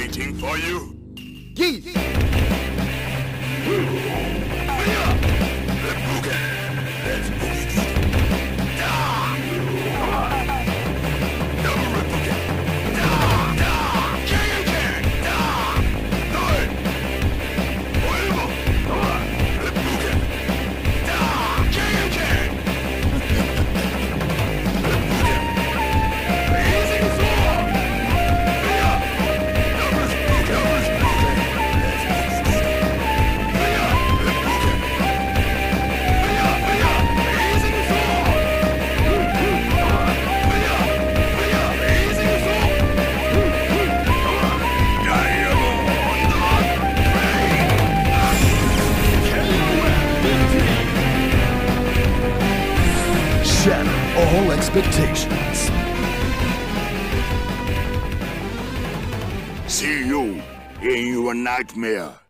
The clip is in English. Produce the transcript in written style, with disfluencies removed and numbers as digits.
waiting for you. Geese! Let's boogie. Double rip boogie. Can. Nine. Forever. Rip boogie. Can. Rip boogie. Easy sword. Double boogie. Shatter all expectations. See you in your nightmare.